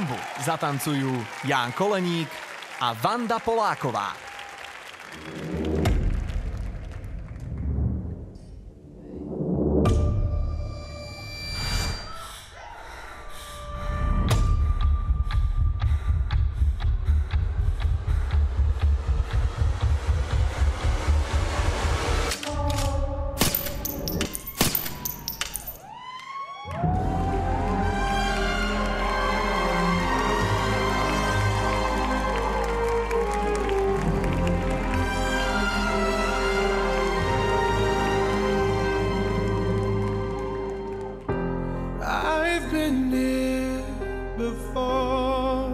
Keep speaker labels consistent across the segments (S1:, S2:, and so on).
S1: Sambu zatancujú Ján Koleník a Vanda Poláková.
S2: I've been here before,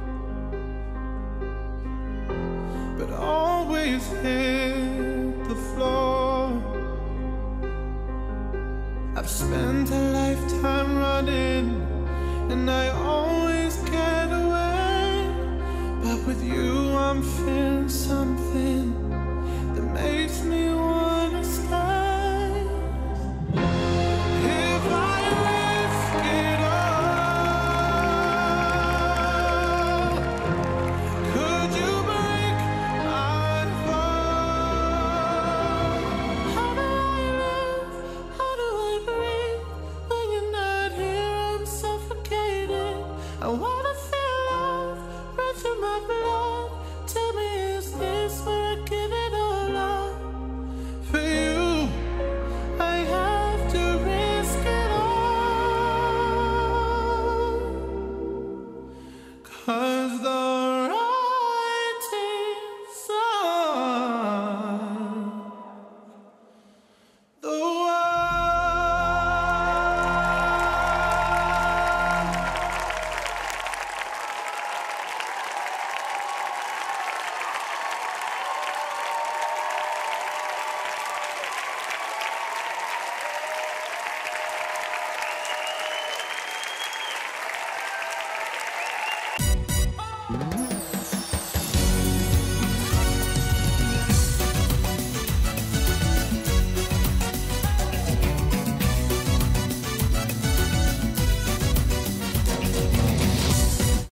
S2: but always hit the floor. I've spent a lifetime running, and I always get away. But with you, I'm feeling something that makes me wanna stay. I wanna feel love run through my blood. Tell me, is this where I give it all up? For you, I have to risk it all. 'Cause the